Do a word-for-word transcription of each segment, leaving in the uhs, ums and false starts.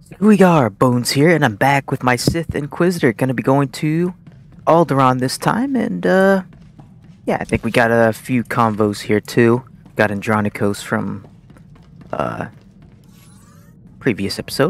Here we are, Bones here, and I'm back with my Sith Inquisitor. Gonna be going to Alderaan this time, and uh, yeah, I think we got a few convos here too. Got Andronikos from uh previous episode.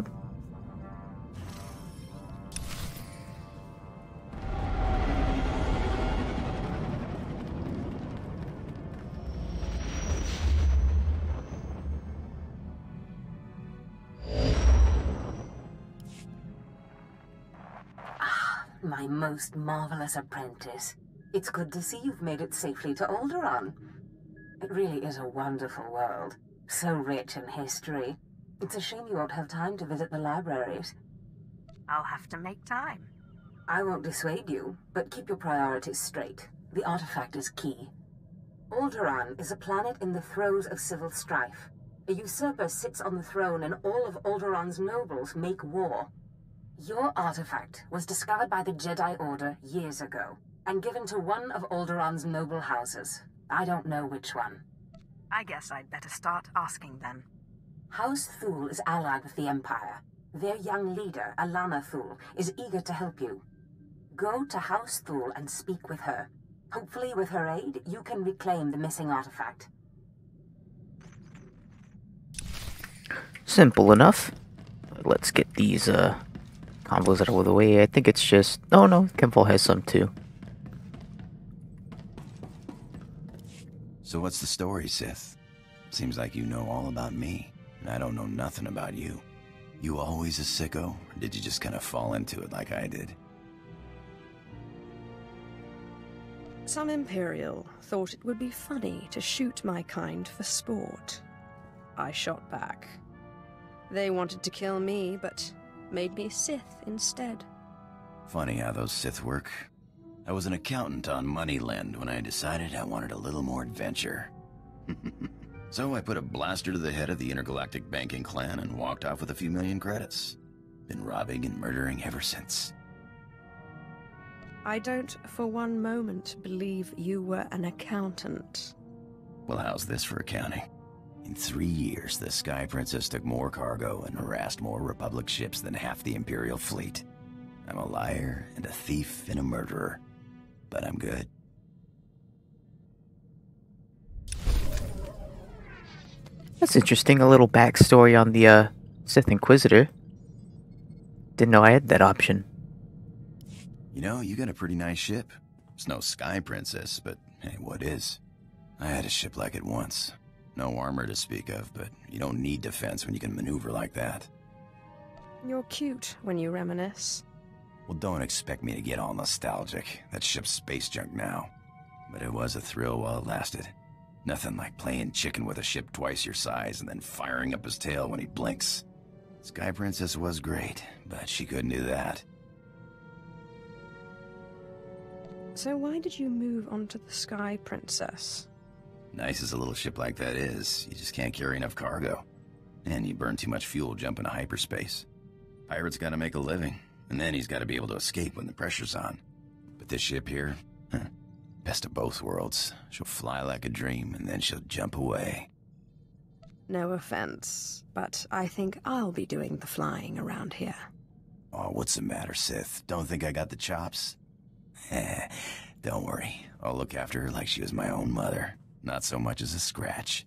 My most marvelous apprentice. It's good to see you've made it safely to Alderaan. It really is a wonderful world, so rich in history. It's a shame you won't have time to visit the libraries. I'll have to make time. I won't dissuade you, but keep your priorities straight. The artifact is key. Alderaan is a planet in the throes of civil strife. A usurper sits on the throne and all of Alderaan's nobles make war. Your artifact was discovered by the Jedi Order years ago, and given to one of Alderaan's noble houses. I don't know which one. I guess I'd better start asking then. House Thule is allied with the Empire. Their young leader, Alana Thule, is eager to help you. Go to House Thule and speak with her. Hopefully with her aid, you can reclaim the missing artifact. Simple enough. Let's get these uh combos out of the way. I think it's just... Oh no, Kemfall has some too. So what's the story, Sith? Seems like you know all about me, and I don't know nothing about you. You always a sicko, or did you just kind of fall into it like I did? Some Imperial thought it would be funny to shoot my kind for sport. I shot back. They wanted to kill me, but made me Sith instead. Funny how those Sith work. I was an accountant on Moneyland when I decided I wanted a little more adventure. So I put a blaster to the head of the intergalactic banking clan and walked off with a few million credits. Been robbing and murdering ever since. I don't for one moment believe you were an accountant. Well, how's this for accounting? In three years, the Sky Princess took more cargo and harassed more Republic ships than half the Imperial fleet. I'm a liar and a thief and a murderer, but I'm good. That's interesting. A little backstory on the uh, Sith Inquisitor. Didn't know I had that option. You know, you got a pretty nice ship. It's no Sky Princess, but hey, what is? I had a ship like it once. No armor to speak of, but you don't need defense when you can maneuver like that. You're cute when you reminisce. Well, don't expect me to get all nostalgic. That ship's space junk now. But it was a thrill while it lasted. Nothing like playing chicken with a ship twice your size and then firing up his tail when he blinks. Sky Princess was great, but she couldn't do that. So why did you move on to the Sky Princess? Nice as a little ship like that is, you just can't carry enough cargo. And you burn too much fuel jumping to hyperspace. Pirate's gotta make a living, and then he's gotta be able to escape when the pressure's on. But this ship here, huh, best of both worlds. She'll fly like a dream, and then she'll jump away. No offense, but I think I'll be doing the flying around here. Oh, what's the matter, Sith? Don't think I got the chops? Don't worry, I'll look after her like she was my own mother. Not so much as a scratch.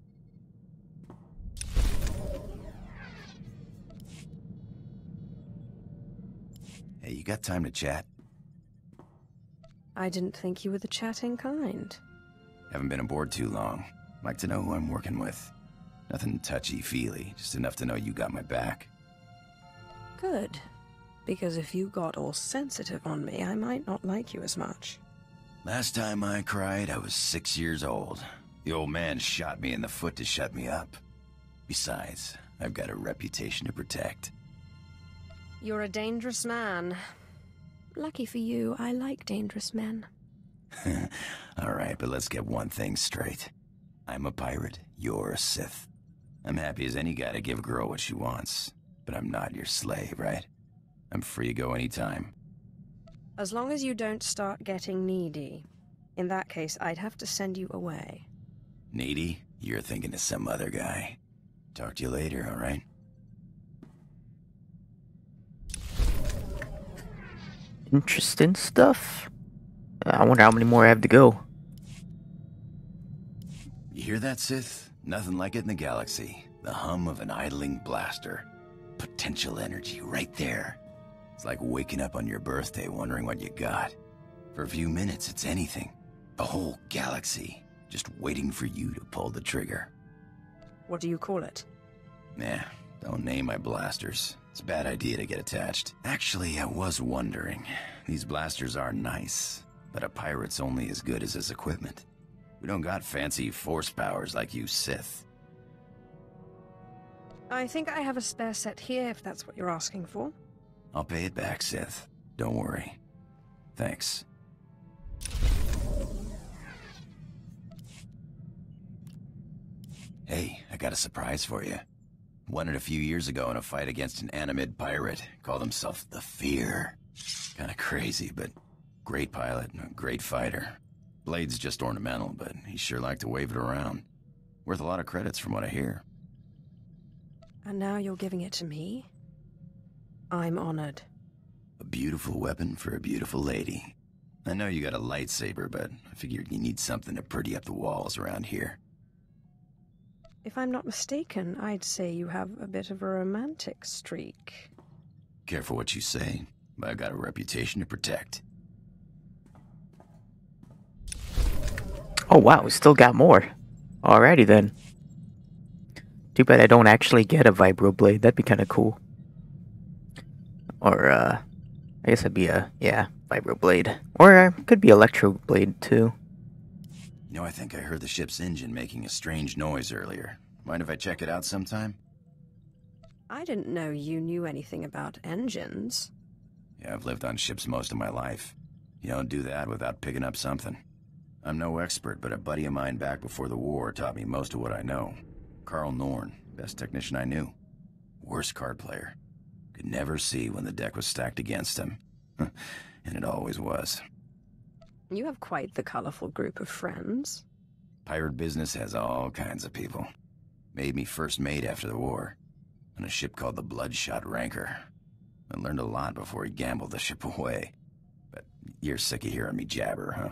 Hey, you got time to chat? I didn't think you were the chatting kind. Haven't been aboard too long. Like to know who I'm working with. Nothing touchy-feely, just enough to know you got my back. Good. Because if you got all sensitive on me, I might not like you as much. Last time I cried, I was six years old. The old man shot me in the foot to shut me up. Besides, I've got a reputation to protect. You're a dangerous man. Lucky for you, I like dangerous men. Alright, but let's get one thing straight. I'm a pirate, you're a Sith. I'm happy as any guy to give a girl what she wants, but I'm not your slave, right? I'm free to go anytime. As long as you don't start getting needy. In that case, I'd have to send you away. Needy? You're thinking of some other guy. Talk to you later, alright? interesting stuff. I wonder how many more I have to go. You hear that, Sith? Nothing like it in the galaxy. The hum of an idling blaster. Potential energy right there. It's like waking up on your birthday wondering what you got. For a few minutes, it's anything. A whole galaxy. Just waiting for you to pull the trigger. What do you call it? Nah, don't name my blasters. It's a bad idea to get attached. Actually, I was wondering. These blasters are nice, but a pirate's only as good as his equipment. We don't got fancy force powers like you Sith. I think I have a spare set here, if that's what you're asking for. I'll pay it back, Sith. Don't worry. Thanks. Hey, I got a surprise for you. Won it a few years ago in a fight against an animid pirate. Called himself the Fear. Kinda crazy, but great pilot and a great fighter. Blade's just ornamental, but he sure liked to wave it around. Worth a lot of credits from what I hear. And now you're giving it to me? I'm honored. A beautiful weapon for a beautiful lady. I know you got a lightsaber, but I figured you need something to pretty up the walls around here. If I'm not mistaken, I'd say you have a bit of a romantic streak. Careful what you say, but I've got a reputation to protect. Oh wow, we still got more. Alrighty then. Too bad I don't actually get a vibroblade. That'd be kind of cool. Or, uh, I guess it'd be a, yeah, vibroblade. Or uh, could be electroblade too. You know, I think I heard the ship's engine making a strange noise earlier. Mind if I check it out sometime? I didn't know you knew anything about engines. Yeah, I've lived on ships most of my life. You don't do that without picking up something. I'm no expert, but a buddy of mine back before the war taught me most of what I know. Carl Norn, best technician I knew. Worst card player. Could never see when the deck was stacked against him. And it always was. You have quite the colorful group of friends. Pirate business has all kinds of people. Made me first mate after the war. On a ship called the Bloodshot Ranker. I learned a lot before he gambled the ship away. But you're sick of hearing me jabber, huh?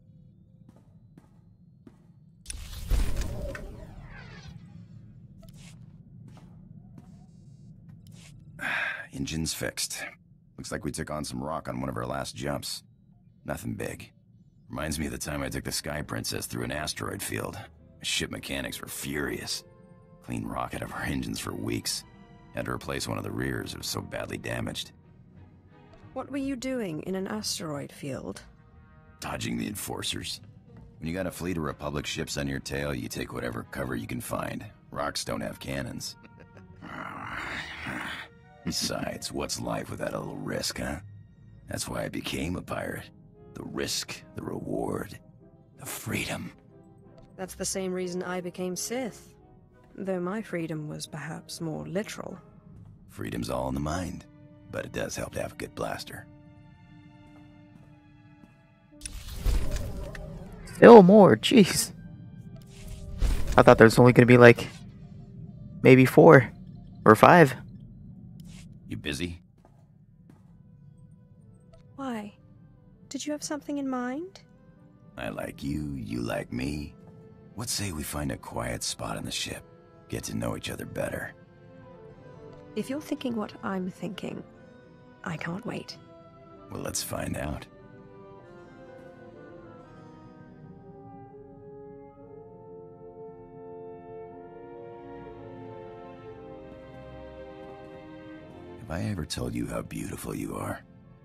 Engine's fixed. Looks like we took on some rock on one of our last jumps. Nothing big. Reminds me of the time I took the Sky Princess through an asteroid field. Ship mechanics were furious. Cleaned rock out of our engines for weeks. Had to replace one of the rears, it was so badly damaged. What were you doing in an asteroid field? Dodging the enforcers. When you got a fleet of Republic ships on your tail, you take whatever cover you can find. Rocks don't have cannons. Besides, what's life without a little risk, huh? That's why I became a pirate. The risk, the reward, the freedom. That's the same reason I became Sith. Though my freedom was perhaps more literal. Freedom's all in the mind, but it does help to have a good blaster. Still more, jeez. I thought there was only gonna be like, maybe four or five. You busy? Why? Did you have something in mind? I like you, you like me. What say we find a quiet spot on the ship? Get to know each other better. If you're thinking what I'm thinking, I can't wait. Well, let's find out. Have I ever told you how beautiful you are?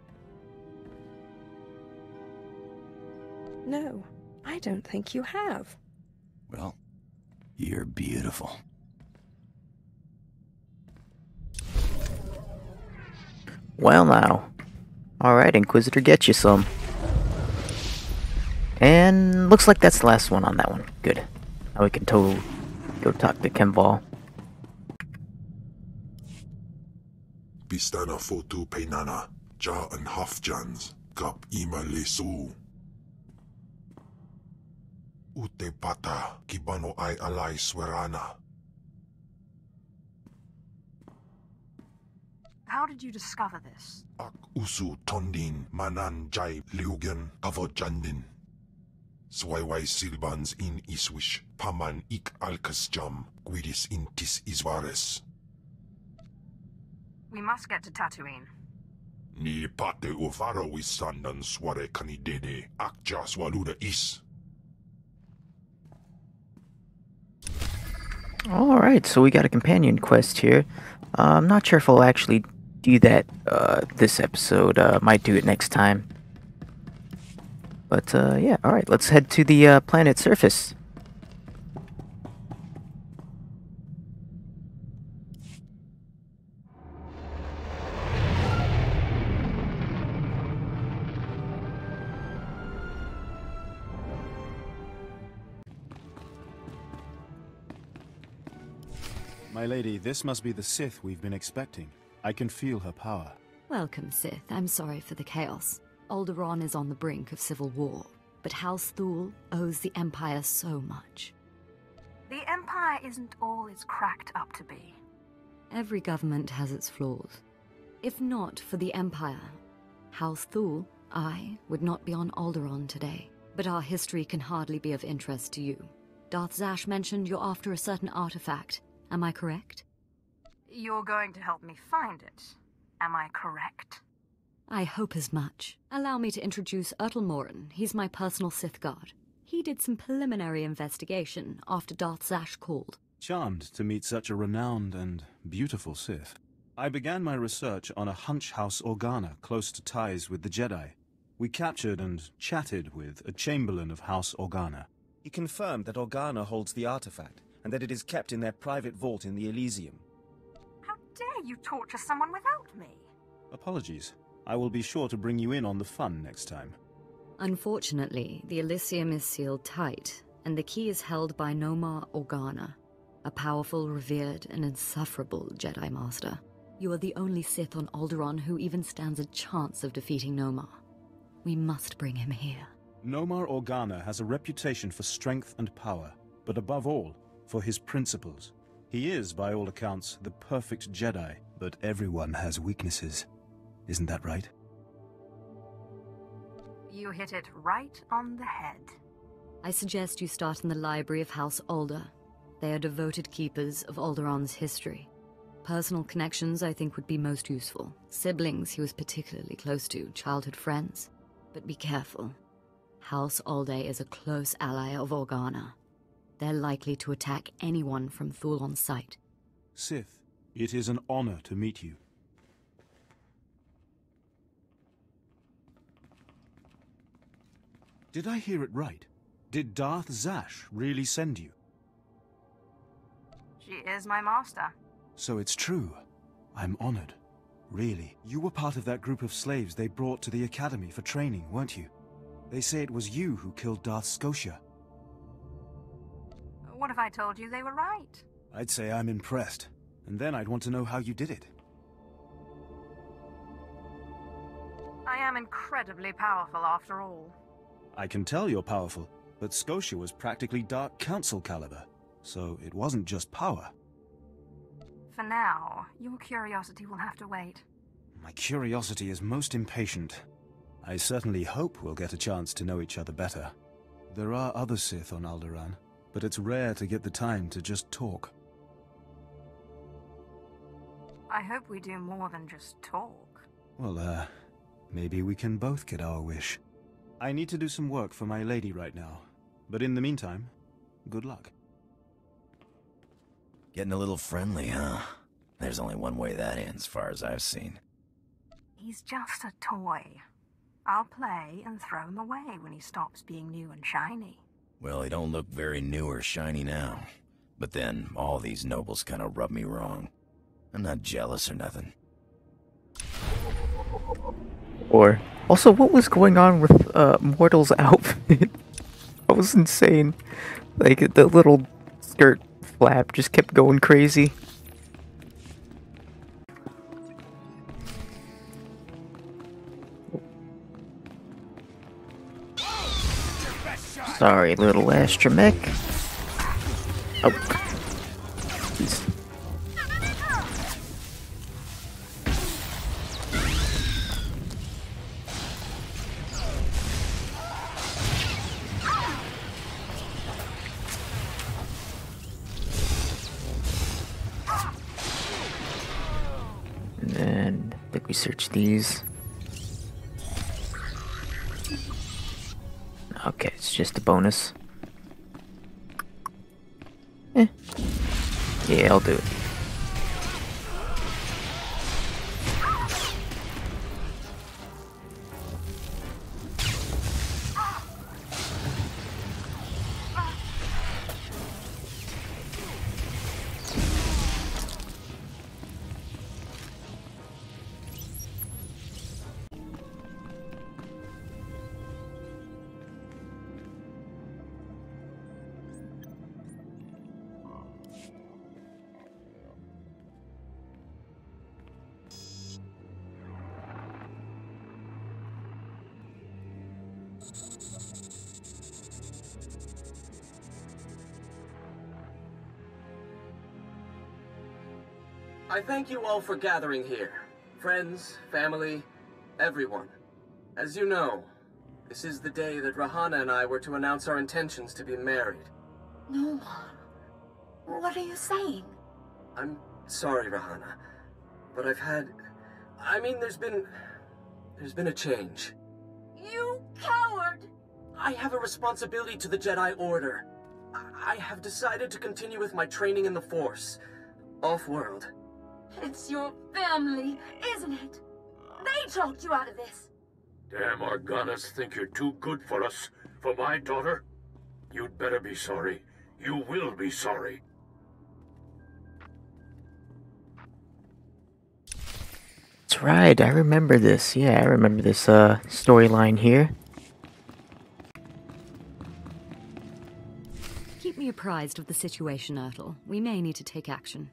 No, I don't think you have. Well, you're beautiful. Well now. Alright, Inquisitor, get you some. And looks like that's the last one on that one. Good. Now we can totally go talk to Kemval. Bistana fotu peinana, ja and hafjans, kap ima lesu. Ute pata, kibano ay alay swerana. How did you discover this? Ak usu tondin manan jai liugen kavojandin. Swayway silbans in iswish paman ik alkas jam guidis intis isvares. We must get to Tatooine. Ni pate uvaro wisandan sware kanidede akja swaluda is. Alright, so we got a companion quest here. Uh, I'm not sure if I'll actually do that uh, this episode. Uh, might do it next time. But uh, yeah, alright, let's head to the uh, planet's surface. My lady, this must be the Sith we've been expecting. I can feel her power. Welcome, Sith. I'm sorry for the chaos. Alderaan is on the brink of civil war, but House Thule owes the Empire so much. The Empire isn't all it's cracked up to be. Every government has its flaws. If not for the Empire, House Thule, I would not be on Alderaan today. But our history can hardly be of interest to you. Darth Zash mentioned you're after a certain artifact. Am I correct? You're going to help me find it. Am I correct? I hope as much. Allow me to introduce Ertel Morin. He's my personal Sith guard. He did some preliminary investigation after Darth Zash called. Charmed to meet such a renowned and beautiful Sith. I began my research on a Hunch House Organa close to ties with the Jedi. We captured and chatted with a Chamberlain of House Organa. He confirmed that Organa holds the artifact, and that it is kept in their private vault in the Elysium. How dare you torture someone without me? Apologies. I will be sure to bring you in on the fun next time. Unfortunately, the Elysium is sealed tight, and the key is held by Nomar Organa, a powerful, revered, and insufferable Jedi Master. You are the only Sith on Alderaan who even stands a chance of defeating Nomar. We must bring him here. Nomar Organa has a reputation for strength and power, but above all, for his principles. He is, by all accounts, the perfect Jedi, but everyone has weaknesses. Isn't that right? You hit it right on the head. I suggest you start in the library of House Alder. They are devoted keepers of Alderaan's history. Personal connections, I think, would be most useful. Siblings he was particularly close to, childhood friends. But be careful. House Alder is a close ally of Organa. They're likely to attack anyone from Thule on sight. Sith, it is an honor to meet you. Did I hear it right? Did Darth Zash really send you? She is my master. So it's true. I'm honored. Really. You were part of that group of slaves they brought to the Academy for training, weren't you? They say it was you who killed Darth Scotia. What if I told you they were right? I'd say I'm impressed. And then I'd want to know how you did it. I am incredibly powerful after all. I can tell you're powerful, but Scotia was practically Dark Council caliber, so it wasn't just power. For now, your curiosity will have to wait. My curiosity is most impatient. I certainly hope we'll get a chance to know each other better. There are other Sith on Alderaan, but it's rare to get the time to just talk. I hope we do more than just talk. Well, uh, maybe we can both get our wish. I need to do some work for my lady right now, but in the meantime, good luck. Getting a little friendly, huh? There's only one way that ends, as far as I've seen. He's just a toy. I'll play and throw him away when he stops being new and shiny. Well, he don't look very new or shiny now. But then, all these nobles kind of rub me wrong. I'm not jealous or nothing. Or also, what was going on with uh, Mortal's outfit? That was insane. Like, the little skirt flap just kept going crazy. Sorry, little astromech. Oh. Jeez. And I think we searched these. Okay, it's just a bonus. Eh. Yeah, I'll do it. I thank you all for gathering here. Friends, family, everyone. As you know, this is the day that Rahana and I were to announce our intentions to be married. No. What are you saying? I'm sorry, Rahana, but I've had... I mean, there's been... There's been a change. You coward! I have a responsibility to the Jedi Order. I, I have decided to continue with my training in the Force. Off-world. It's your family, isn't it? They talked you out of this. Damn Organas think you're too good for us, for my daughter? You'd better be sorry. You will be sorry. That's right, I remember this. Yeah, I remember this uh, storyline here. Keep me apprised of the situation, Ertl. We may need to take action.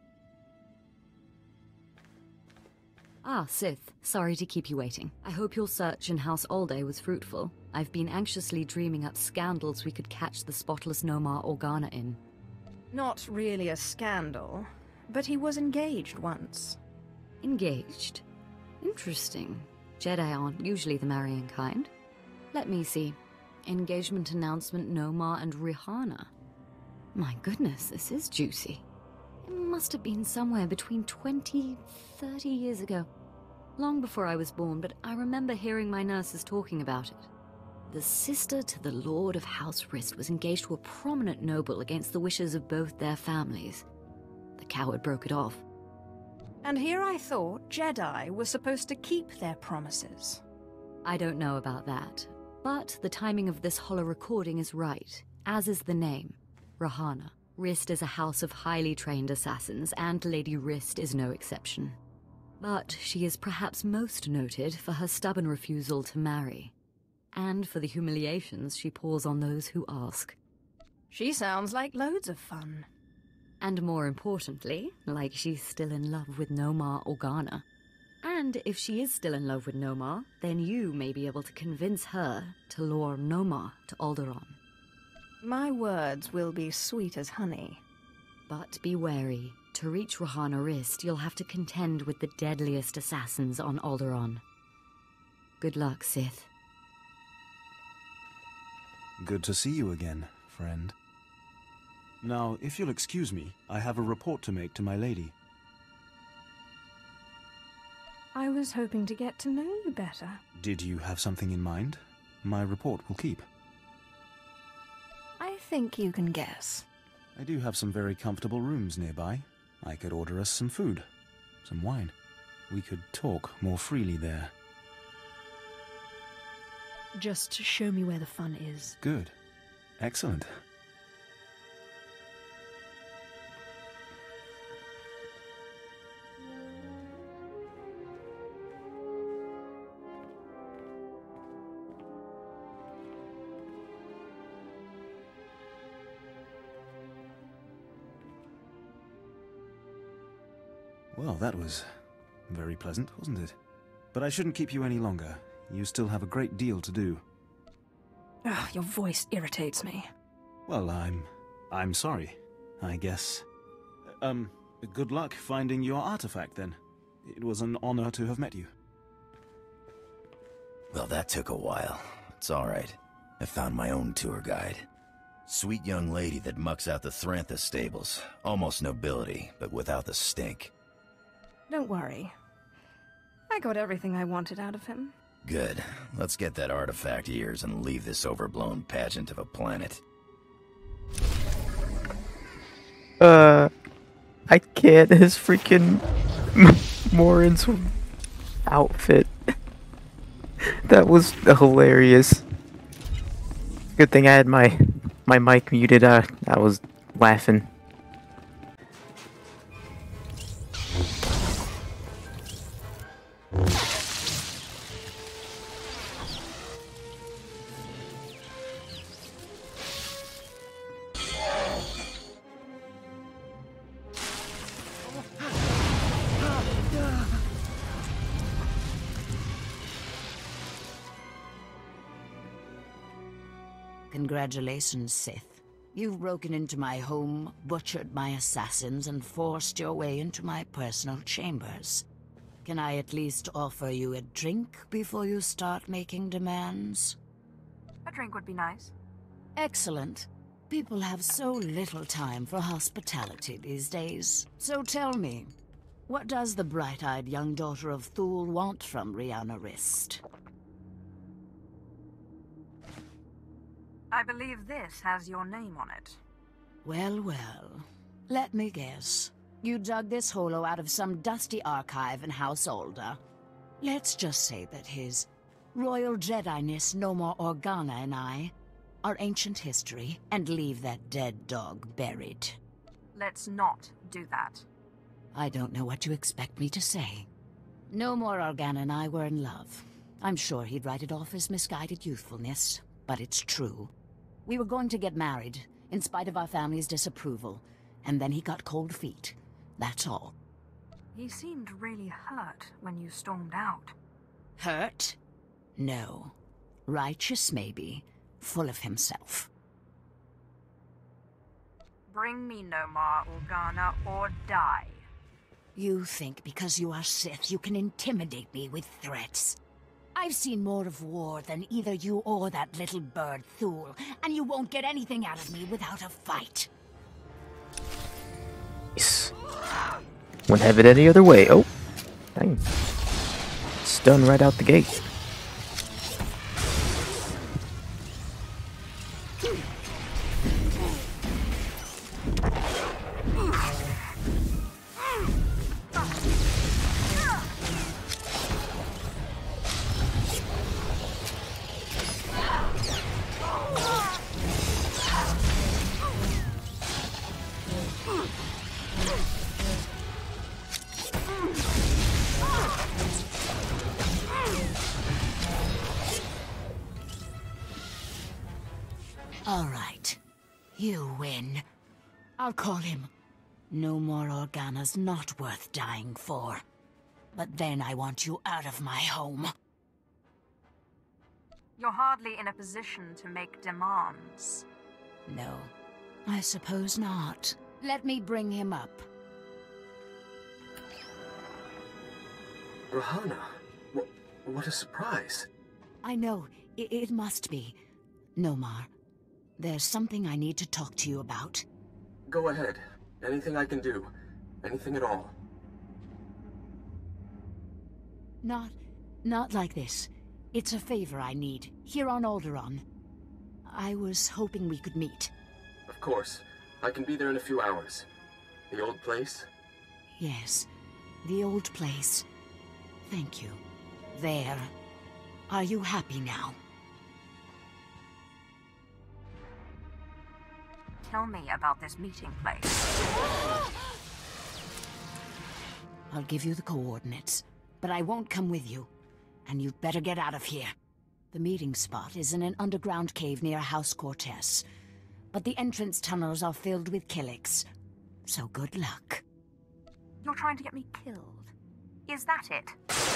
Ah, Sith. Sorry to keep you waiting. I hope your search in House Alde was fruitful. I've been anxiously dreaming up scandals we could catch the spotless Nomar Organa in. Not really a scandal, but he was engaged once. Engaged? Interesting. Jedi aren't usually the marrying kind. Let me see. Engagement announcement, Nomar and Rihanna. My goodness, this is juicy. It must have been somewhere between twenty, thirty years ago. Long before I was born, but I remember hearing my nurses talking about it. The sister to the Lord of House Rist was engaged to a prominent noble against the wishes of both their families. The coward broke it off. And here I thought Jedi were supposed to keep their promises. I don't know about that, but the timing of this holo recording is right, as is the name, Rahana. Rist is a house of highly trained assassins, and Lady Rist is no exception. But she is perhaps most noted for her stubborn refusal to marry, and for the humiliations she pours on those who ask. She sounds like loads of fun. And more importantly, like she's still in love with Nomar Organa. And if she is still in love with Nomar, then you may be able to convince her to lure Nomar to Alderaan. My words will be sweet as honey. But be wary. To reach Rahana Rist, you'll have to contend with the deadliest assassins on Alderaan. Good luck, Sith. Good to see you again, friend. Now, if you'll excuse me, I have a report to make to my lady. I was hoping to get to know you better. Did you have something in mind? My report will keep. I think you can guess. I do have some very comfortable rooms nearby. I could order us some food, some wine. We could talk more freely there. Just show me where the fun is. Good. Excellent. Well, that was very pleasant, wasn't it? But I shouldn't keep you any longer. You still have a great deal to do. Ugh, your voice irritates me. Well, I'm... I'm sorry, I guess. Um, good luck finding your artifact, then. It was an honor to have met you. Well, that took a while. It's all right. I found my own tour guide. Sweet young lady that mucks out the Thrantha stables. Almost nobility, but without the stink. Don't worry. I got everything I wanted out of him. Good. Let's get that artifact of yours and leave this overblown pageant of a planet. Uh, I can't. His freaking Morin's outfit. That was hilarious. Good thing I had my my mic muted. Uh, I was laughing. Congratulations, Sith. You've broken into my home, butchered my assassins, and forced your way into my personal chambers. Can I at least offer you a drink before you start making demands? A drink would be nice. Excellent. People have so little time for hospitality these days. So tell me, what does the bright-eyed young daughter of Thule want from Rihanna Rist? I believe this has your name on it. Well, well. Let me guess. You dug this holo out of some dusty archive in House Older. Let's just say that his Royal Jedi-ness Nomor Organa and I are ancient history, and leave that dead dog buried. Let's not do that. I don't know what to expect me to say. Nomor Organa and I were in love. I'm sure he'd write it off as misguided youthfulness, but it's true. We were going to get married, in spite of our family's disapproval, and then he got cold feet. That's all. He seemed really hurt when you stormed out. Hurt? No. Righteous, maybe. Full of himself. Bring me Nomor Organa or die. You think because you are Sith you can intimidate me with threats? I've seen more of war than either you or that little bird Thule, and you won't get anything out of me without a fight. Yes. Wouldn't have it any other way. Oh, dang. Stun right out the gate. All right. You win. I'll call him. Nomor Organa's not worth dying for. But then I want you out of my home. You're hardly in a position to make demands. No, I suppose not. Let me bring him up. Rahana, what, what a surprise. I know, I it must be. Nomar, there's something I need to talk to you about. Go ahead. Anything I can do. Anything at all. Not... not like this. It's a favor I need, here on Alderaan. I was hoping we could meet. Of course. I can be there in a few hours. The old place? Yes, the old place. Thank you. There. Are you happy now? Tell me about this meeting place. I'll give you the coordinates, but I won't come with you. And you'd better get out of here. The meeting spot is in an underground cave near House Cortez. But the entrance tunnels are filled with Killiks. So good luck. You're trying to get me killed. Is that it?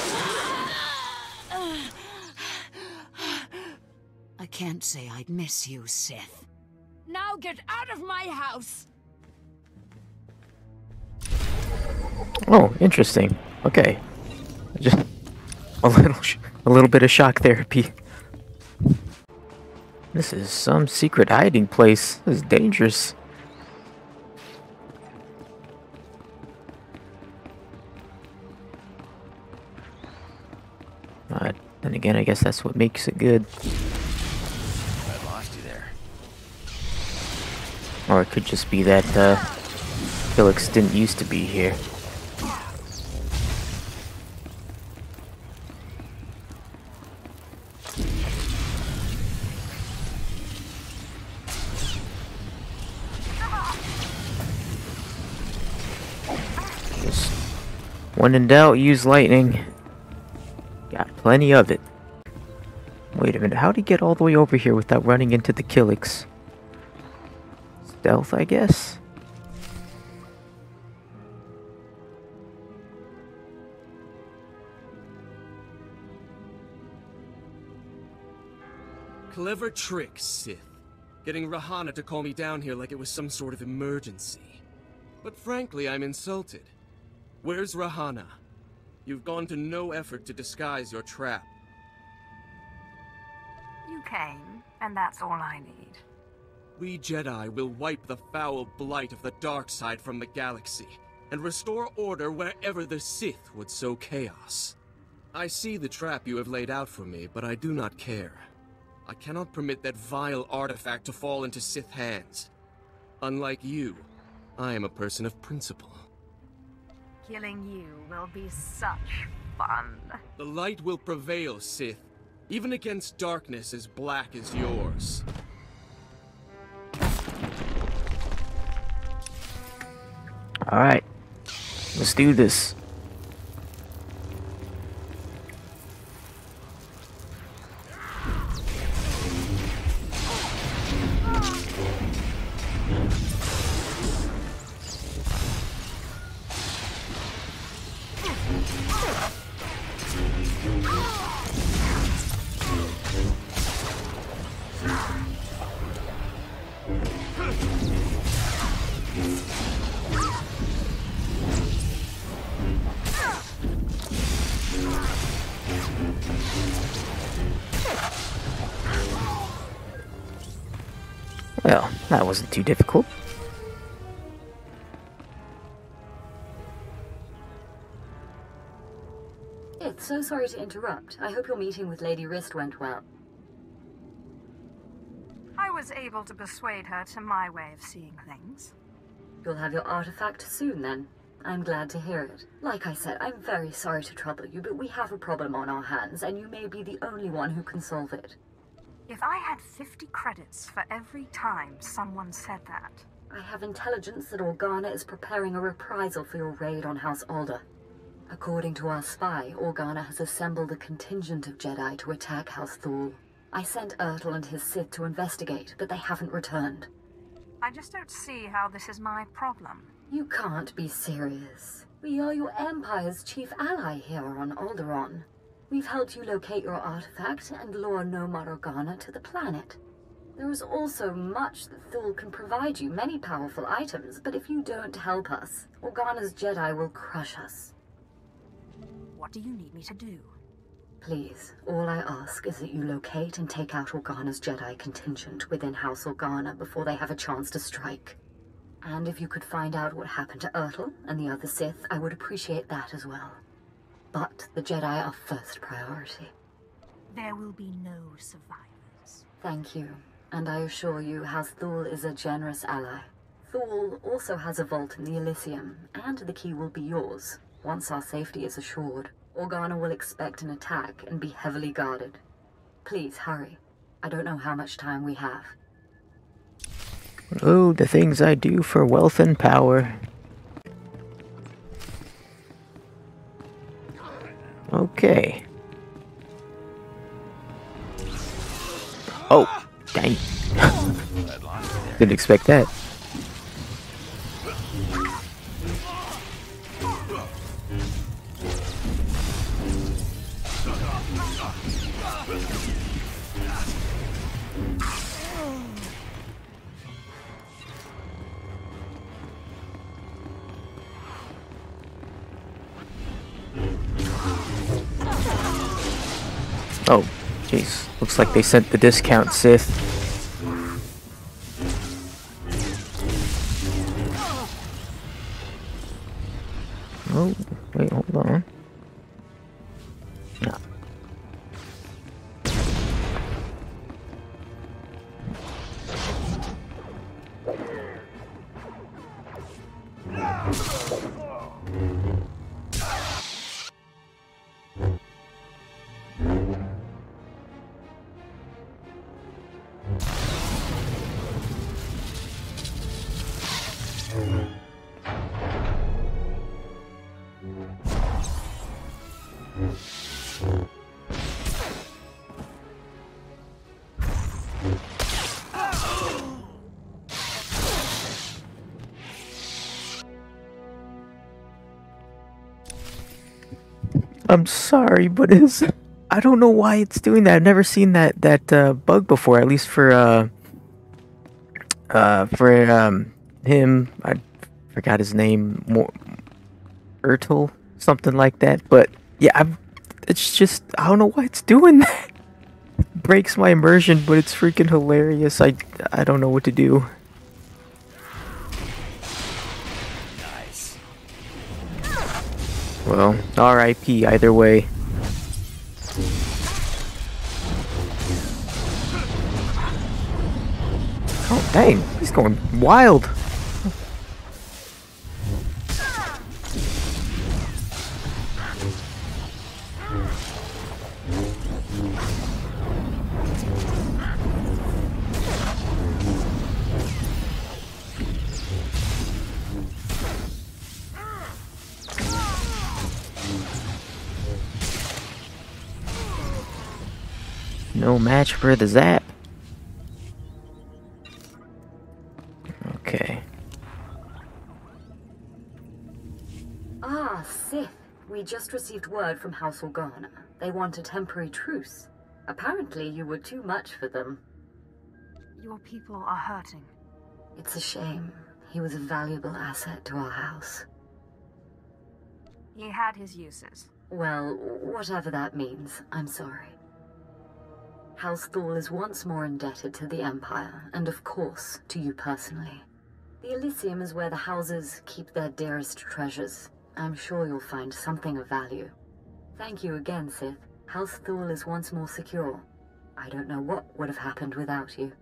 I can't say I'd miss you, Sith. Now get out of my house! Oh, interesting. Okay. Just a little, sh a little bit of shock therapy. This is some secret hiding place. This is dangerous. Uh, then again, I guess that's what makes it good. I lost you there. Or it could just be that uh, Felix didn't used to be here. Just when in doubt, use lightning. Got plenty of it. Wait a minute, how'd he get all the way over here without running into the Killix? Stealth, I guess? Clever trick, Sith. Getting Rahana to call me down here like it was some sort of emergency. But frankly, I'm insulted. Where's Rahana? You've gone to no effort to disguise your trap. You came, and that's all I need. We Jedi will wipe the foul blight of the dark side from the galaxy, and restore order wherever the Sith would sow chaos. I see the trap you have laid out for me, but I do not care. I cannot permit that vile artifact to fall into Sith hands. Unlike you, I am a person of principle. Killing you will be such fun. The light will prevail, Sith, even against darkness as black as yours. Alright, let's do this. Well, that wasn't too difficult. It's so sorry to interrupt. I hope your meeting with Lady Wrist went well. I was able to persuade her to my way of seeing things. You'll have your artifact soon, then. I'm glad to hear it. Like I said, I'm very sorry to trouble you, but we have a problem on our hands, and you may be the only one who can solve it. If I had fifty credits for every time someone said that. I have intelligence that Organa is preparing a reprisal for your raid on House Alder. According to our spy, Organa has assembled a contingent of Jedi to attack House Thule. I sent Ertl and his Sith to investigate, but they haven't returned. I just don't see how this is my problem. You can't be serious. We are your Empire's chief ally here on Alderaan. We've helped you locate your artifact and lure Nomad Organa to the planet. There is also much that Thule can provide you, many powerful items, but if you don't help us, Organa's Jedi will crush us. What do you need me to do? Please, all I ask is that you locate and take out Organa's Jedi contingent within House Organa before they have a chance to strike. And if you could find out what happened to Ertl and the other Sith, I would appreciate that as well. But the Jedi are first priority. There will be no survivors. Thank you, and I assure you House Thule is a generous ally. Thule also has a vault in the Elysium, and the key will be yours. Once our safety is assured, Organa will expect an attack and be heavily guarded. Please hurry. I don't know how much time we have. Oh, the things I do for wealth and power. Okay. Oh, dang. Didn't expect that. Oh, jeez. Looks like they sent the discount Sith. Oh, wait, hold on. No. I'm sorry, but it's... I don't know why it's doing that. I've never seen that that uh, bug before. At least for uh, uh, for um him. I forgot his name. More Ertel, something like that. But yeah, I've. It's just I don't know why it's doing that. It breaks my immersion, but it's freaking hilarious. I I don't know what to do. Well, R I P either way. Oh, dang. He's going wild. No match for the Zap. Okay. Ah, Sith. We just received word from House Organa. They want a temporary truce. Apparently you were too much for them. Your people are hurting. It's a shame. He was a valuable asset to our house. He had his uses. Well, whatever that means, I'm sorry. House Thal is once more indebted to the Empire, and of course, to you personally. The Elysium is where the houses keep their dearest treasures. I'm sure you'll find something of value. Thank you again, Sith. House Thal is once more secure. I don't know what would have happened without you.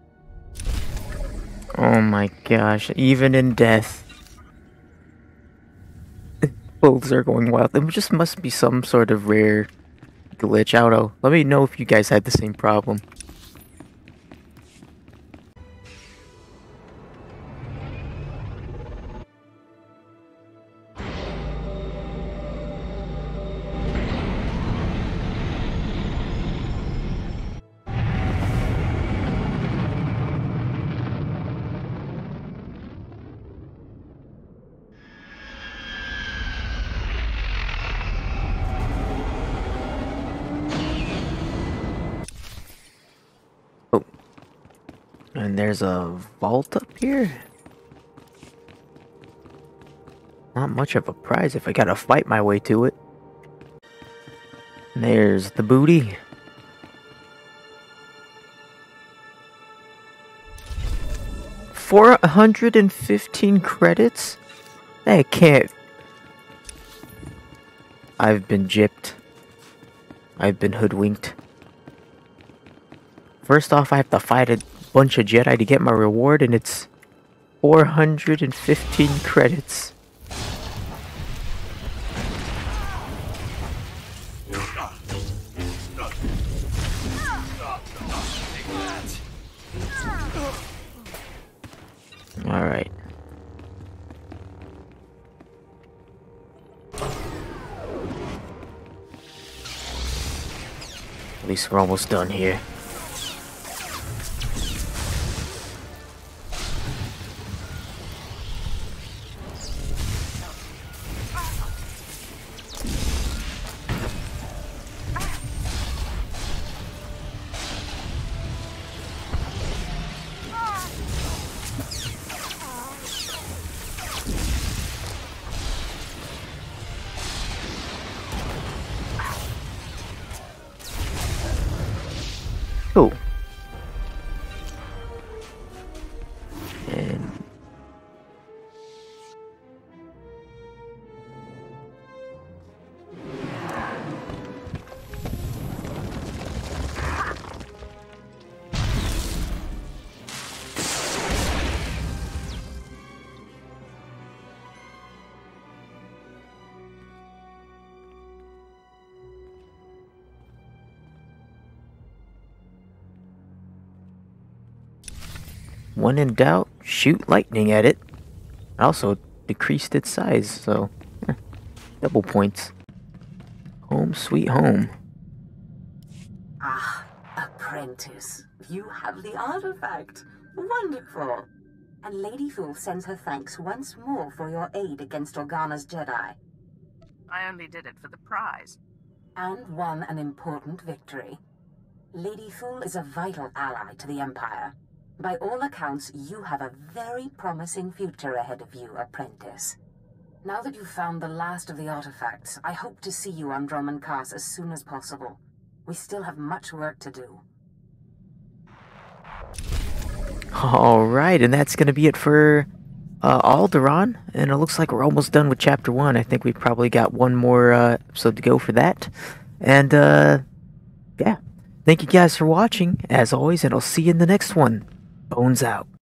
Oh my gosh, even in death. Both are going wild. It just must be some sort of rare glitch. I don't know. Let me know if you guys had the same problem. And there's a vault up here? Not much of a prize if I gotta fight my way to it. And there's the booty. four hundred fifteen credits? That can't... I've been gypped. I've been hoodwinked. First off, I have to fight a bunch of Jedi to get my reward, and it's four hundred fifteen credits. Alright. At least we're almost done here. Oh. And when in doubt, shoot lightning at it. I also decreased its size, so eh, double points. Home sweet home. Ah, apprentice. You have the artifact. Wonderful. And Lady Thule sends her thanks once more for your aid against Organa's Jedi. I only did it for the prize. And won an important victory. Lady Thule is a vital ally to the Empire. By all accounts, you have a very promising future ahead of you, apprentice. Now that you've found the last of the artifacts, I hope to see you on Dromund Kaas as soon as possible. We still have much work to do. Alright, and that's going to be it for uh, Alderaan. And it looks like we're almost done with Chapter one. I think we've probably got one more uh, episode to go for that. And, uh, yeah. Thank you guys for watching, as always, and I'll see you in the next one. Bones out.